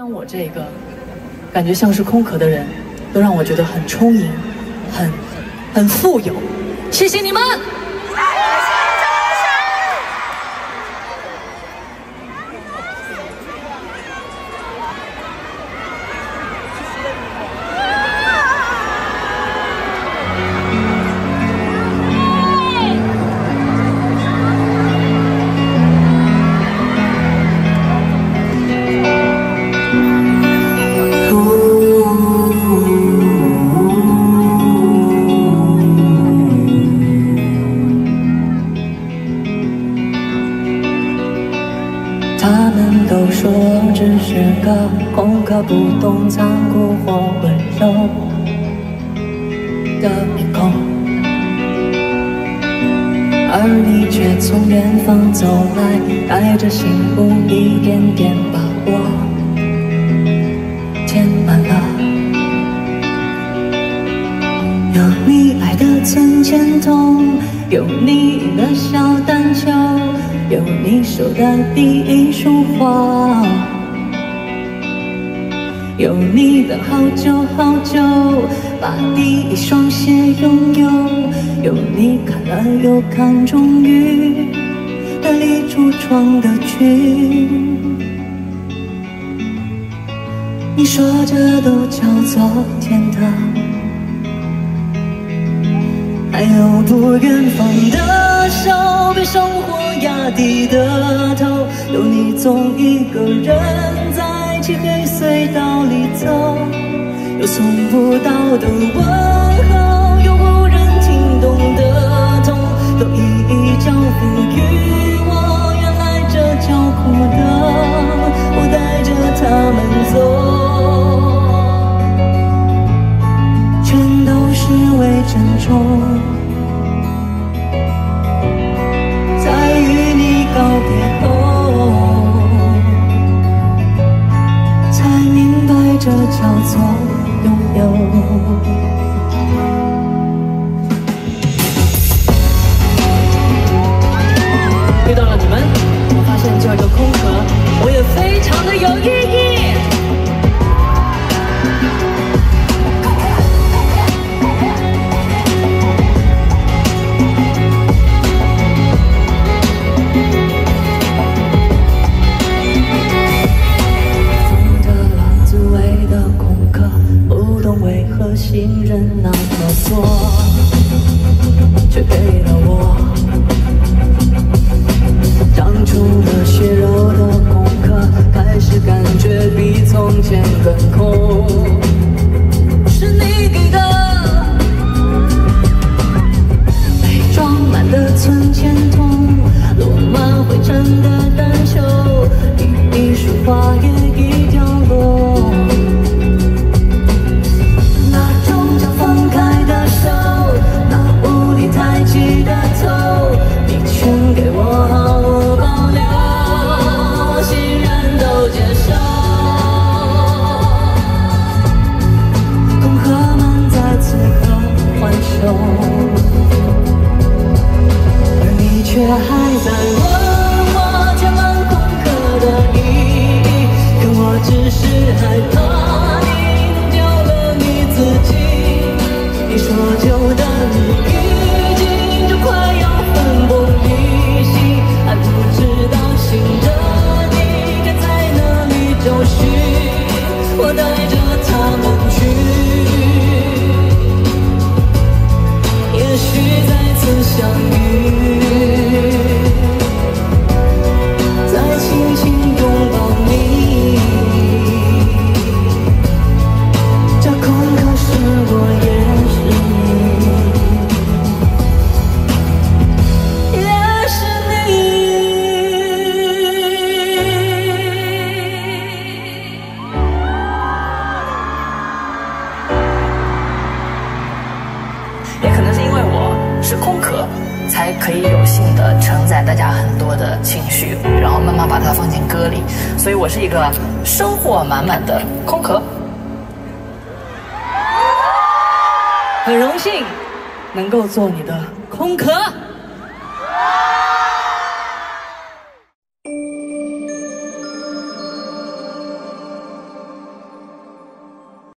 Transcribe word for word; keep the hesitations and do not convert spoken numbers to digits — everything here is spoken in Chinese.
像我这个感觉像是空壳的人，都让我觉得很充盈，很很富有。谢谢你们。 他们都说只是个空壳，不懂残酷或温柔的面孔，而你却从远方走来，带着幸福一点点把我填满了。有你爱的存钱筒，有你赢的小单球，有你手的第一束花，有你等好久好久把第一双鞋拥有，有你看了又看终于得力橱窗的裙。你说这都叫做天堂，还有不远方的手，被生活压低的头，有你总一个人在漆黑隧道里走，有送不到的问候，有无人听懂的痛，都一一交付于我。原来这叫苦的，我带着他们走，全都是为珍重。告别后，才明白这叫做拥有。 遇到了你们，我发现这个空壳，我也非常的有意义。信任那么多，却给了我长出了血肉的空壳，开始感觉比从前更空。是你给的被装满的存钱筒，落满灰尘的单球，第一束花也已掉落。而你却还在问我填满空壳的意义，可我只是害怕你弄丢了你自己。你说就等雨季就快要分崩离析，还不知道新的你该在哪里找寻，我带着他们去。也许再次相遇，再轻轻拥抱你，这空壳是我，也是你，也是你。也可能是因为我是空壳，才可以有幸的承载大家很多的情绪，然后慢慢把它放进歌里，所以我是一个收获满满的空壳。很荣幸能够做你的空壳。